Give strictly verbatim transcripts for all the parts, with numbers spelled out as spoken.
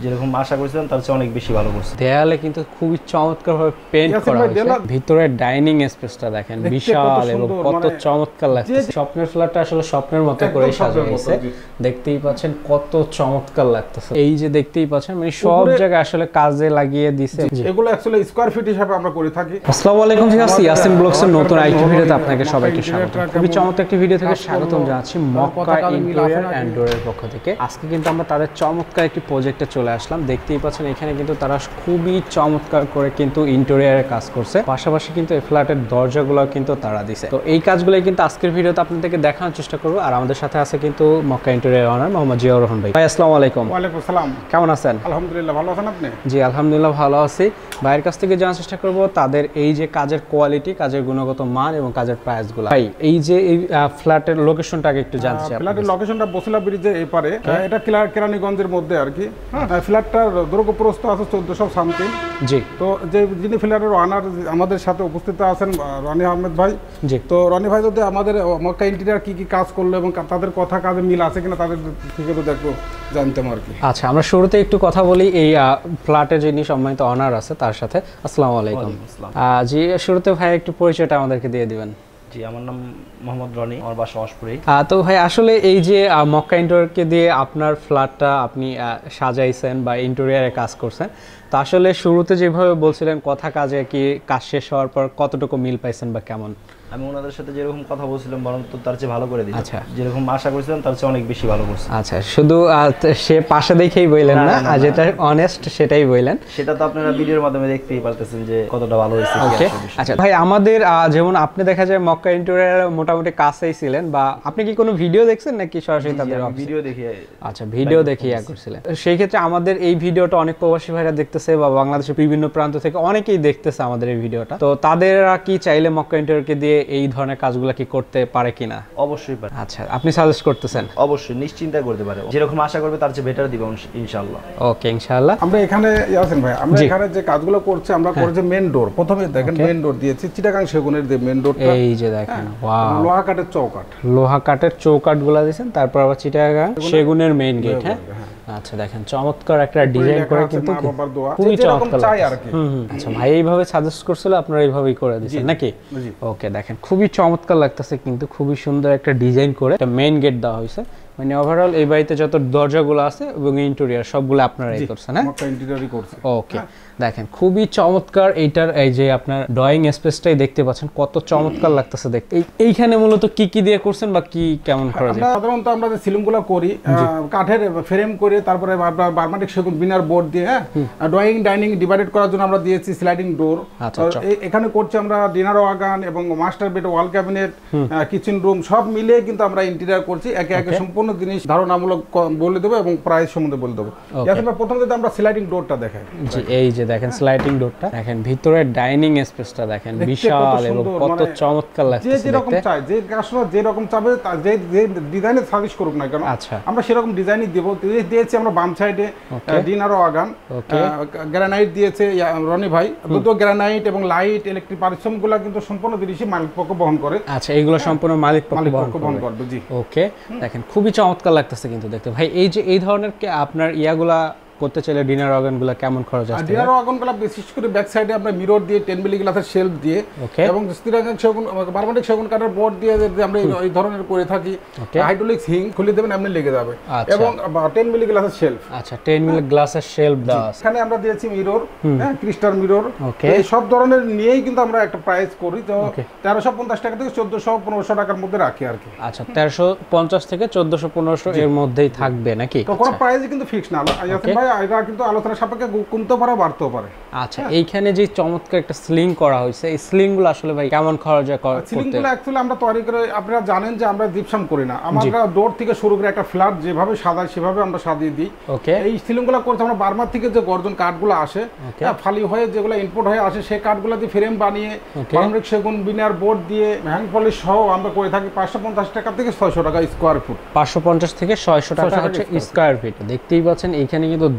যেরকম আশা করেছিলাম তার চেয়ে অনেক বেশি ভালো করছে। দেয়ালে কিন্তু খুবই চমৎকারভাবে পেইন্ট করা হয়েছে। ভিতরে ডাইনিং স্পেসটা দেখেন বিশাল এবং কত চমৎকার লাগছে। স্বপ্নের ফ্ল্যাটটা আসলে স্বপ্নের মতো করে সাজানো হয়েছে, দেখতেই পাচ্ছেন কত চমৎকার লাগতেছে। এই যে দেখতেই পাচ্ছেন মানে সব জায়গায় আসলে কাজে লাগিয়ে দিয়েছে। এগুলো অ্যাকচুয়ালি স্কয়ার ফিট হিসাবে আমরা করে থাকি। আসসালামু আলাইকুম ভিউয়ার্স, ইয়াসিন ব্লগসের নতুন আরেকটি ভিডিওতে আপনাকে সবাইকে স্বাগত। খুবই চমৎকার একটি ভিডিও থেকে স্বাগতম জানাচ্ছি মক্কা ইন্টেরিয়র এন্ড ডোরের পক্ষ থেকে। আজকে কিন্তু আমরা তাদের চমৎকার একটি প্রজেক্টে চলে আসলাম। দেখতেই পাচ্ছেন এখানে কিন্তু তারা খুবই চমৎকার করে কিন্তু ইন্টেরিয়রে কাজ করছে, পাশাপাশি কিন্তু এই ফ্ল্যাটের দরজাগুলো কিন্তু তারা দিছে। তো এই কাজগুলো কিন্তু আজকের ভিডিওতে আপনাদেরকে দেখানোর চেষ্টা করব। আর আমাদের সাথে আছে কিন্তু মক্কা ইন্টেরিয়র ওনার মোহাম্মদ জিয়াউর রহমান ভাই। ভাই আসসালামু আলাইকুম। ওয়া আলাইকুম আসসালাম। কেমন আছেন? আলহামদুলিল্লাহ, ভালো আছেন আপনি? জি আলহামদুলিল্লাহ ভালো আছি। ভাইয়ের কাছ থেকে জানার চেষ্টা করব তাদের এই যে কাজের কোয়ালিটি, কাজের গুণগত মান এবং কাজের প্রাইসগুলো। ভাই এই যে এই ফ্ল্যাটের লোকেশনটাকে একটু জানতে চাই। ফ্ল্যাটের লোকেশনটা বসিলা ব্রিজের এপারে, এটা কেরানীগঞ্জের মধ্যে আর কি। হ্যাঁ, ফ্ল্যাটটার দৈর্ঘ্য প্রস্থ আছে চোদ্দশো সামথিং। জি, তো যে যিনি ফ্ল্যাটের ওনার আমাদের সাথে উপস্থিত আছেন রনি আহমেদ ভাই। জি, তো রনি ভাই যদি আমাদের মক্কা ইন্টেরিয়র কি কি কাজ করলো এবং তাদের কথা কাজে মিল আছে কিনা তাদের থেকে তো দেখো জানতাম আর কি। আচ্ছা, আমরা শুরুতে একটু কথা বলি এই ফ্ল্যাটের যিনি সম্মানিত অনার আছে তার সাথে। আসসালামু আলাইকুম। জি, শুরুতে ভাই একটু পরিচয়টা আমাদেরকে দিয়ে দিবেন। জি, আমার নাম মোহাম্মদ রনি, আমার বাসা অসপুরে। তো ভাই আসলে এই যে মক্কা ইন্টেরিয়রকে দিয়ে আপনার ফ্ল্যাটটা আপনি সাজাইছেন বা ইন্টেরিয়রে কাজ করছেন, তো আসলে শুরুতে যেভাবে বলছিলেন কথা কাজে কি কাজ শেষ হওয়ার পর কতটুকু মিল পাইছেন বা কেমন? আমি ওনাদের সাথে যেরকম কথা বলছিলাম বরং তো তার চেয়ে ভালো করে দিই। আচ্ছা, যেরকম আশা করেছিলাম তার চেয়ে অনেক বেশি ভালো করছে। আচ্ছা, শুধু সে পাশে দেখেই বললেন না, আর যেটা অনেস্ট সেটাই বললেন। সেটা তো আপনারা ভিডিওর মাধ্যমে দেখতেই পারতেছেন যে কতটা ভালো হয়েছে। ওকে, আচ্ছা ভাই, আমাদের যেমন আপনি দেখা যায় মক্কা ইন্টেরিয়র মোটামুটি কাছেই ছিলেন, বা আপনি কি কোনো ভিডিও দেখছেন নাকি সরাসরি তাদের ভিডিও দেখে? আচ্ছা, ভিডিও দেখে ইয়া করছিলেন। সেই ক্ষেত্রে আমাদের এই ভিডিওটা অনেক প্রবাসী ভাইরা দেখতেছে বা বাংলাদেশের বিভিন্ন প্রান্ত থেকে অনেকেই দেখতেছে আমাদের এই ভিডিওটা। তো তাদেররা কি চাইলে মক্কা ইন্টেরিয়রকে দিয়ে এই ধরনের কাজগুলো কি করতে পারে কিনা? অবশ্যই পারে। আচ্ছা, আপনি সাজেস্ট করতেছেন? অবশ্যই, নিশ্চিন্তে করতে পারে। যেরকম আশা করবে তার চেয়ে বেটার দিব ইনশাআল্লাহ। ওকে, ইনশাআল্লাহ। আমরা এখানে ইয়াসিন ভাই, আমরা এখানে যে কাজগুলো করছি আমরা করেছি মেইন ডোর। প্রথমে দেখেন মেইন ডোর দিয়েছি চিটাগাং সেগুনের যে মেইন ডোরটা, এই যে দেখেন, ওয়াও, লোহা কাঠের চৌকাঠ, লোহা কাঠের চৌকাঠগুলো দিয়েছেন, তারপর আবার চিটাগাং সেগুনের মেইন গেট। হ্যাঁ, আচ্ছা দেখেন চমৎকার একটা ডিজাইন করে কিন্তু খুবই চমৎকার চাই আর কি। আচ্ছা ভাই, এইভাবে সাজেস্ট করছিল, আপনারা এইভাবেই করে দিয়েছেন নাকি? ওকে, দেখেন খুবই চমৎকার লাগতেছে কিন্তু, খুবই সুন্দর একটা ডিজাইন করে একটা মেইন গেট দেওয়া হয়েছে। মানে ওভারঅল এই বাড়িতে যত দরজাগুলো আছে এবং ইন্টেরিয়র সবগুলো আপনারাই করছেন? হ্যাঁ, মক্কা ইন্টেরিয়রই করছি। ওকে, দেখেন খুবই চমৎকার। এইটার এই যে আপনার ড্রয়িং স্পেসটাই দেখতে পাচ্ছেন কত চমৎকার লাগতেছে দেখতে। এইখানে মূলত কি কি দিয়ে করছেন বা কি কেমন করা যায়? সাধারণত আমরা যে সিলিংগুলো করি কাঠের ফ্রেম করে, তারপরে বার্মাটিক সেগুন বিনার বোর্ড দিয়ে, হ্যাঁ, ড্রয়িং ডাইনিং ডিভাইডেড করার জন্য আমরা দিয়েছি স্লাইডিং ডোর। এখানে করছি আমরা ডিনার ওয়াগান এবং master bed, wall cabinet, kitchen room সব মিলিয়ে কিন্তু আমরা ইন্টেরিয়র করছি। একে একে সম্পূর্ণ জিনিস ধারণামূলক বলে দেবো এবং প্রাইস সম্বন্ধে বলে দেবো। প্রথম যদি আমরা স্লাইডিং ডোরটা দেখাই, এই যে দেখেন স্লাইডিং ডোরটা দেখেন, ভিতরে ডাইনিং স্পেসটা দেখেন বিশাল এবং কত চমৎকার লাগছে। যে যেরকম চাই, যে কাস্টমার যে রকম চাবে যে যে ডিজাইনে সার্ভিস করুক না কেন, আচ্ছা আমরা সেরকম ডিজাইনই দেব। দিয়েছি আমরা বাম সাইডে ডিনার ওয়াগান, গ্রানাইট দিয়েছে রনি ভাই। দুটো গ্রানাইট এবং লাইট ইলেকট্রিক পারিশ্রমিকগুলো কিন্তু সম্পূর্ণ জিনিসই মালিক পক্ষ বহন করে। আচ্ছা, এইগুলো সম্পূর্ণ মালিক পক্ষ বহন করবে। জি, ওকে, দেখেন খুবই চমৎকার লাগতেছে কিন্তু দেখতে। ভাই এই যে এই ধরনের আপনার ইয়াগুলা করতে চাইলে ডিনার ওয়াগনগুলো কেমন খরচ আসবে? ডিনার ওয়াগনগুলো বিশেষ করে ব্যাক সাইডে আমরা মিরর দিয়ে টেন মিলি গ্লাসের শেলফ দিয়ে এবং চিটাগাং সেগুন বার্মাটিক সেগুন কাঠের বোর্ড দিয়ে আমরা এই ধরনের করে থাকি। হাইড্রোলিক্স হিং খুলে দেবেন এমনি লেগে যাবে, এবং টেন মিলি গ্লাসের শেলফ। আচ্ছা, টেন মিলি গ্লাসের শেলফ দাও। এখানে আমরা দিয়েছি মিরর, হ্যাঁ, ক্রিস্টাল মিরর। এই সব ধরনের নিয়েই কিন্তু আমরা একটা প্রাইস করি। তো তেরোশো পঞ্চাশ টাকা থেকে চোদ্দশো পনেরোশো টাকার মধ্যে রাখি আর কি। আচ্ছা, তেরোশো পঞ্চাশ থেকে চোদ্দশো পনেরোশো এর মধ্যেই থাকবে নাকি? কোনো প্রাইস কিন্তু ফিক্স না ভাই, এটা কিন্তু আলোচনা সাপেক্ষে কমতে পারে বাড়তেও পারে। আচ্ছা, এইখানে যে চমৎকার একটা স্লিং করা হয়েছে, এই স্লিং গুলো আসলে ভাই কেমন খরচ করতে? স্লিং গুলো অ্যাকচুয়ালি আমরা তৈরি করে, আপনারা জানেন যে আমরা জিপসাম করি না, আমরা ডোর থেকে শুরু করে একটা ফ্ল্যাট যেভাবে সাজাই সেভাবে আমরা সাজিয়ে দিই। ওকে, এই স্লিং গুলো করতে আমরা বার্মার থেকে যে গর্জন কাঠগুলো আসে, ফালি হয়ে যেগুলো ইম্পোর্ট হয়ে আসে, সেই কাঠগুলো দিয়ে ফ্রেম বানিয়ে বার্মাটিক সেগুন বিনার বোর্ড দিয়ে হ্যান্ড পলিশ সহ আমরা করে থাকি। পাঁচশো পঞ্চাশ টাকা থেকে ছয়শো টাকা স্কোয়ার ফুট। পাঁচশো পঞ্চাশ থেকে ছয়শো টাকা হচ্ছে স্কোয়ার ফিট। দেখতেই পাচ্ছেন এইখানে কিন্তু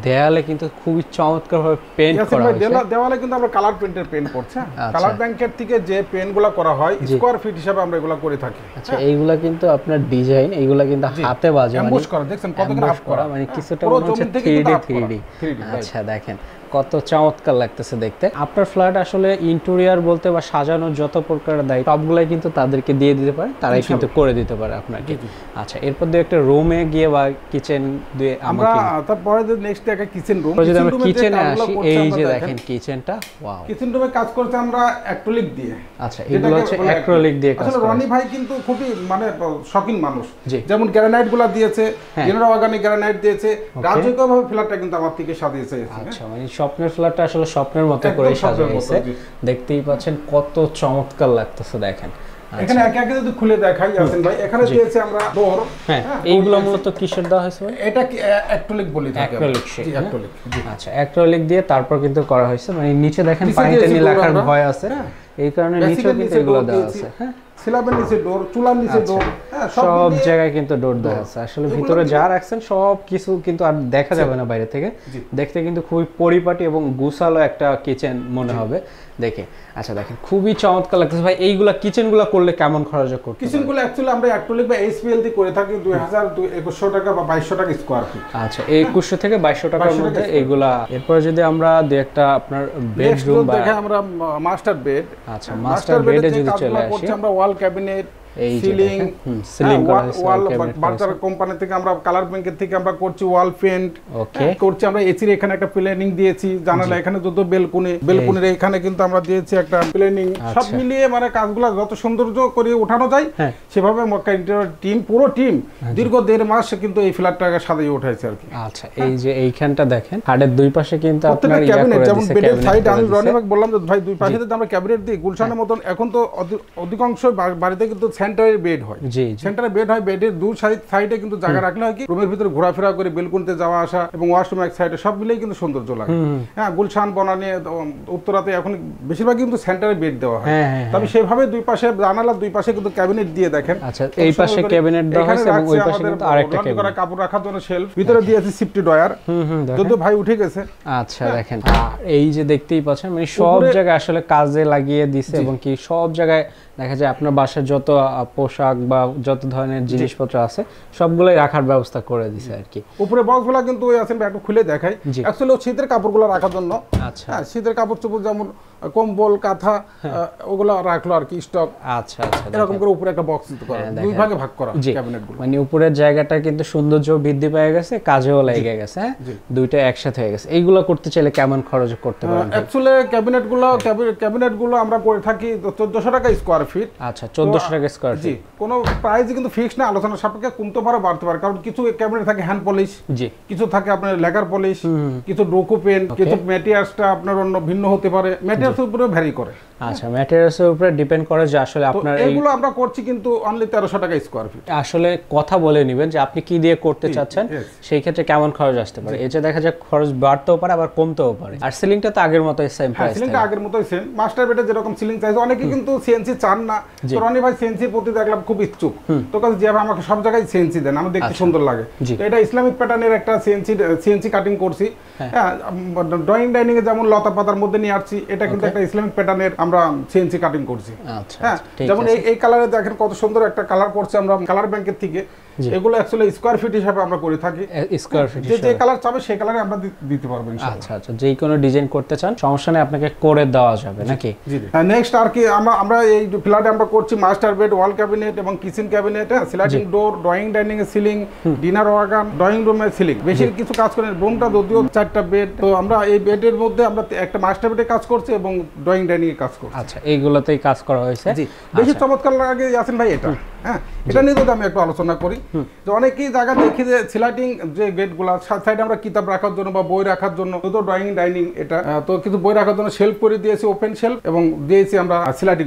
দেয়ালে কিন্তু খুবই চমৎকারভাবে পেইন্ট করা হয়েছে। দেওয়ালে কিন্তু আমরা কালার পেইন্টের পেইন্ট করছি। কালার ব্যাংকের থেকে যে পেইন্টগুলো করা হয় স্কয়ার ফিট হিসাবে আমরা এগুলো করে থাকি। আচ্ছা এইগুলা কিন্তু আপনার ডিজাইন, এইগুলা কিন্তু হাতে বাজে, মানে এমবস করা, দেখছেন কত গ্রাফ করা, মানে কিছুটা মনে হচ্ছে থ্রি ডি থ্রি ডি। আচ্ছা দেখেন কত চমৎকার লাগতেছে দেখতে। আপনার ফ্ল্যাট আসলে ইন্টেরিয়র বলতে বা সাজানোর যত প্রকার দায়িত্ব সবগুলাই কিন্তু তাদেরকে দিয়ে দিতে পারে, তারাই কিন্তু করে দিতে পারে আপনাকে। আচ্ছা এরপর দিয়ে একটা রুমে গিয়ে বা কিচেন দিয়ে আমরা তারপরে যে নেক্সট একটা কিচেন রুম, যদি আমরা কিচেনে আসি, এই যে দেখেন কিচেনটা, ওয়াও। কিচেন রুমে কাজ করতে আমরা অ্যাক্রিলিক দিয়ে। আচ্ছা এগুলো হচ্ছে অ্যাক্রিলিক দিয়ে কাজ করে। আসলে রনি ভাই কিন্তু খুবই মানে শৌখিন মানুষ, যেমন গ্রানাইট গুলো দিয়েছে, জেনারেল অর্গানিক গ্রানাইট দিয়েছে, রাজকীয়ভাবে ফ্ল্যাটটা কিন্তু আমার থেকে সাজিয়েছে। আচ্ছা মানে স্বপ্নের ফ্ল্যাটটা আসলে স্বপ্নের মতো করে সাজিয়েছে, দেখতেই পাচ্ছেন কত চমৎকার লাগতেছে দেখেন। এখানে একে একে যদি খুলে দেখাই ইয়াসিন ভাই, এখানে দিয়েছে আমরা ডোর। হ্যাঁ এইগুলো মূলত কিসের দেওয়া হয়েছে? এটা কি অ্যাক্রিলিক বলি থাকে, অ্যাক্রিলিক শেড। জি অ্যাক্রিলিক। আচ্ছা অ্যাক্রিলিক দিয়ে তারপর কিন্তু করা হয়েছে, মানে নিচে দেখেন পানিতে নীল লেখার ভয় আছে, এই কারণে নিচেও কিন্তু এগুলো দেওয়া আছে। হ্যাঁ স্ল্যাবের নিচে ডোর, চুলার নিচে ডোর, হ্যাঁ সব জায়গায় কিন্তু ডোর দেওয়া আছে। আসলে ভিতরে যা রাখছেন সব কিছু কিন্তু আর দেখা যাবে না বাইরে থেকে, দেখতে কিন্তু খুবই পরিপাটি এবং গুছালো একটা কিচেন মনে হবে দেখে। আচ্ছা দেখেন খুবই চমৎকার লাগতেছে ভাই। এইগুলা কিচেনগুলো করলে কেমন খরচ করতে? কিচেনগুলো অ্যাকচুয়ালি আমরা অ্যাক্রিলিক বা এইচপিএল দিয়ে করে থাকি দুই হাজার একুশশো টাকা বা বাইশশো টাকা স্কয়ার ফিট। আচ্ছা একুশশো থেকে বাইশশো টাকার মধ্যে এইগুলা। এরপর যদি আমরা দুই একটা আপনার বেডরুম বা দেখে আমরা মাস্টার বেড, আচ্ছা মাস্টার বেডে যদি চলে আসি, আমরা ওয়াল ক্যাবিনেট, এই ceiling ceiling wall Berger company থেকে আমরা কালার ব্যাংকের থেকে আমরা করছি ওয়াল পেইন্ট, ওকে করছি আমরা এসির এখানে একটা প্ল্যানিং দিয়েছি, জানালা এখানে যত বেলকনি, বেলকনির এখানে কিন্তু আমরা দিয়েছি একটা প্ল্যানিং। সব মিলিয়ে মানে কাজগুলো যত সৌন্দর্য করে ওঠানো যায় সেভাবে মক্কা ইন্টেরিয়র টিম, পুরো টিম দীর্ঘ দেড় মাস কিন্তু এই ফ্ল্যাটটাকে সাজিয়ে উঠাইছে আর কি। আচ্ছা এই যে এইখানটা দেখেন হাড়ের দুই পাশে কিন্তু আপনার ইয়া ক্যাবিনেট, করে যেমন দিয়েছে বেডের সাইড আমি রনিবাগ বললাম যে ভাই দুই পাশে যদি আমরা ক্যাবিনেট দিই গুলশানের মতন, এখন তো অধিকাংশ বাড়িতে কিন্তু সেন্টারের বেড হয়, জি সেন্টারে বেড হয়, বেডের দুই সাইড সাইডে কিন্তু জায়গা রাখলে হয় কি রুমের ভিতরে ঘোরাফেরা করে বেলকনিতে যাওয়া আসা এবং ওয়াশরুম এক সাইডে সব মিলেই কিন্তু সৌন্দর্য লাগে। হ্যাঁ গুলশান বনানী উত্তরাতে এখন বেশিরভাগ কিন্তু সেন্টারে বেড দেওয়া হয়, তবে সেভাবে দুই পাশে জানালার দুই পাশে কিন্তু ক্যাবিনেট দিয়ে দেখেন। আচ্ছা এই পাশে ক্যাবিনেট দেওয়া হয়েছে এবং ওই পাশে কিন্তু আরেকটা ক্যাবিনেট, কাপড় রাখার জন্য শেলফ, ভিতরে দিয়েছে সিফটি ড্রয়ার, যদিও ভাই উঠে গেছে। আচ্ছা দেখেন এই যে দেখতেই পাচ্ছেন মানে সব জায়গায় আসলে কাজে লাগিয়ে দিয়েছে এবং কি সব জায়গায় দেখা যায় আপনার বাসার যত পোশাক বা যত ধরনের জিনিসপত্র আছে সবগুলাই রাখার ব্যবস্থা করে দিছে আর কি। উপরে বক্সগুলো কিন্তু ওই আছেন একটু খুলে দেখাই, অ্যাকচুয়ালি শীতের কাপড়গুলো রাখার জন্য। আচ্ছা হ্যাঁ শীতের কাপড় চোপড় যেমন কম্বল কাঁথা ওগুলো রাখলো আর কি স্টক। আচ্ছা আচ্ছা এরকম করে উপরে একটা বক্স দিতে করা, দুই ভাগে ভাগ করা ক্যাবিনেটগুলো, মানে উপরের জায়গাটা কিন্তু সৌন্দর্য বৃদ্ধি পেয়ে গেছে, কাজেও লেগে গেছে, হ্যাঁ দুইটা একসাথে হয়ে গেছে। এইগুলো করতে চাইলে কেমন খরচ করতে পারেন? অ্যাকচুয়ালি ক্যাবিনেটগুলো ক্যাবিনেটগুলো আমরা করে থাকি চোদ্দশো টাকা স্কয়ার ফিট। আচ্ছা চোদ্দশো টাকা স্কয়ার ফিট, কোনো প্রাইস কিন্তু ফিক্স না, আলোচনা সাপেক্ষে কমতে পারে বাড়তে পারে, কারণ কিছু ক্যাবিনেট থাকে হ্যান্ড পলিশ, জি কিছু থাকে আপনার লেকার পলিশ, কিছু ডোকো পেন্ট, কিছু ম্যাটেরিয়ালসটা আপনার অন্য ভিন্ন হতে পারে, ম্যাটেরিয়ালসের উপরে ভ্যারি করে। আচ্ছা ম্যাটেরিয়ালসের উপরে ডিপেন্ড করে যে আসলে আপনার এইগুলো আমরা করছি কিন্তু অনলি তেরোশো টাকা স্কয়ার ফিট। আসলে কথা বলে নেবেন যে আপনি কি দিয়ে করতে চাচ্ছেন, সেই ক্ষেত্রে কেমন খরচ আসতে পারে। এই যে দেখা যায় খরচ বাড়তেও পারে আবার কমতেও পারে। আর সিলিংটা তো আগের মতোই সেম প্রাইস, সিলিংটা আগের মতোই সেম। মাস্টার বেডে যেরকম সিলিং চাইছে, অনেকে কিন্তু সিএনসি চান না, তো রনি ভাই সিএনসি প্রতি দেখলাম খুব ইচ্ছুক, তো কাছে যে আমাকে সব জায়গায় সিএনসি দেন, আমার দেখতে সুন্দর লাগে। তো এটা ইসলামিক প্যাটার্নের একটা সিএনসি সিএনসি কাটিং করছি। হ্যাঁ ড্রয়িং ডাইনিং এ যেমন লতা পাতার মধ্যে নিয়ে আসছি, এটা কিন্তু একটা ইসলামিক প্যাটার্নের আমরা সিএনসি কাটিং করছি। হ্যাঁ যেমন এই এই কালারে দেখেন কত সুন্দর একটা কালার করছে আমরা কালার ব্যাংকের থেকে। এগুলো অ্যাকচুয়ালি স্কয়ার ফিট হিসাবে আমরা করে থাকি, স্কয়ার ফিট যে যে কালার চাবে সেই কালারে আমরা দিতে পারবো ইনশাআল্লাহ। আচ্ছা আচ্ছা যেই কোনো ডিজাইন করতে চান সমস্যা নেই, আপনাকে করে দেওয়া যাবে নাকি? জি নেক্সট আর কি আমরা আমরা এই ফ্ল্যাটে আমরা করছি মাস্টার বেড, ওয়াল ক্যাবিনেট এবং kitchen cabinet, sliding door, drawing dining এর সিলিং, ডিনার ওয়াগান, ড্রয়িং রুমের সিলিং, বেশি কিছু কাজ করেন। রুমটা যদিও চারটা বেড, তো আমরা এই বেডের মধ্যে আমরা একটা মাস্টার বেডে কাজ করছি এবং ড্রয়িং ডাইনিং এ কাজ করছি। আচ্ছা এইগুলোতেই কাজ করা হয়েছে। জি বেশি চমৎকার লাগে ইয়াসিন ভাই এটা। হ্যাঁ এটা নিয়ে যদি আমি একটু আলোচনা করি, যে অনেকেই জায়গা দেখি যে স্লাইডিং যে গেটগুলা সাইডে আমরা কিতাব রাখার জন্য বা বই রাখার জন্য, তো ড্রয়িং ডাইনিং এটা, তো কিছু বই রাখার জন্য শেলফ করে দিয়েছি, ওপেন শেলফ, এবং দিয়েছি আমরা স্লাইডিং ডোর।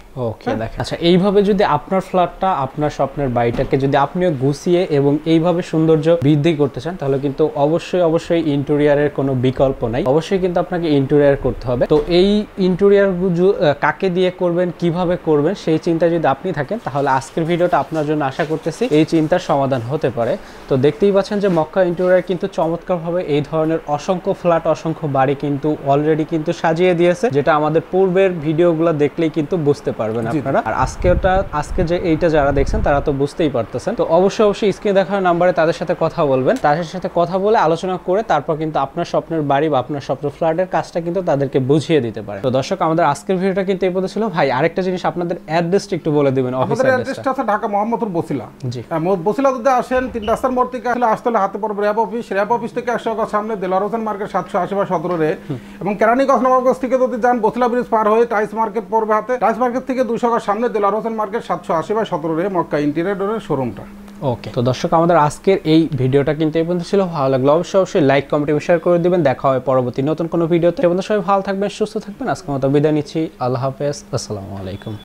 ওকে দেখেন আচ্ছা এইভাবে যদি আপনার ফ্ল্যাটটা আপনার স্বপ্নের বাড়িটাকে যদি আপনিও গুছিয়ে এবং এইভাবে সৌন্দর্য বৃদ্ধি করতে চান তাহলে কিন্তু অবশ্যই অবশ্যই ইন্টেরিয়রের কোনো বিকল্প নাই অবশ্যই কিন্তু আপনাকে ইন্টেরিয়র করতে হবে তো এই ইন্টেরিয়র কাকে দিয়ে করবেন কিভাবে করবেন সেই চিন্তা যদি আপনি থাকেন তাহলে আজকের ভিডিওটা আপনার জন্য আশা করতেছি এই চিন্তার সমাধান হতে পারে তো দেখতেই পাচ্ছেন যে মক্কা ইন্টেরিয়র কিন্তু চমৎকারভাবে এই ধরনের অসংখ্য ফ্ল্যাট অসংখ্য বাড়ি কিন্তু অলরেডি কিন্তু সাজিয়ে দিয়েছে যেটা আমাদের পূর্বের ভিডিওগুলো দেখলেই কিন্তু বুঝতে পারবেন আপনারা আর আজকেটা আজকে যে এইটা যারা দেখছেন তারা তো বুঝতেই পারতেছেন তো অবশ্যই অবশ্যই স্ক্রিনে দেখার নাম্বারে তাদের সাথে কথা বলবেন তাদের সাথে কথা বলে আলোচনা করে তারপর কিন্তু আপনার স্বপ্নের বাড়ি বা আপনার স্বপ্নের ফ্ল্যাটের কাজটা কিন্তু তাদেরকে বুঝিয়ে দিতে পারে তো দর্শক আমাদের আজকের ভিডিওটা কিন্তু এই পর্যন্ত ছিল ভাই আরেকটা জিনিস আপনাদের অ্যাড্রেসটা একটু বলে দিবেন অফিস অ্যাড্রেসটা আছে ঢাকা মোহাম্মদপুর বসিলা জি বসিলা যদি আসেন তিন রাস্তার মোড় থেকে আসলে আসতে হলে হাতে পড়বে র্যাব অফিস র্যাব অফিস থেকে একশো গজ সামনে দেলোয়ার হোসেন মার্কেট সাতশো আশি বা সতেরো রে এবং কেরানীগঞ্জ নবাবগঞ্জ থেকে যদি যান বসিলা ব্রিজ পার হয়ে টাইস মার্কেট পড়বে হাতে টাইস মার্কেট থেকে দুশো গজ সামনে দেলোয়ার হোসেন মার্কেট সাতশো আশি বা সতেরো রে মক্কা ইন্টেরিয়রের শোরুমটা ওকে তো দর্শক আমাদের আজকের এই ভিডিওটা কিন্তু এই পর্যন্ত ছিল ভালো লাগলো অবশ্যই অবশ্যই লাইক কমেন্ট এবং শেয়ার করে দিবেন দেখা হবে পরবর্তী নতুন কোনো ভিডিওতে সবাই ভালো থাকবেন সুস্থ থাকবেন আজকের মতো বিদায় নিচ্ছি আল্লাহ হাফেজ আসসালামু আলাইকুম